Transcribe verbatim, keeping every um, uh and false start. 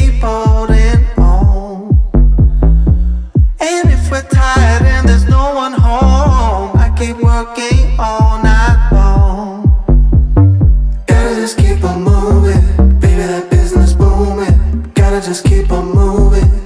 keep holding on. And if we're tired and there's no one home, I keep working all night long. Gotta just keep on moving, baby, that business booming. Gotta just keep on moving.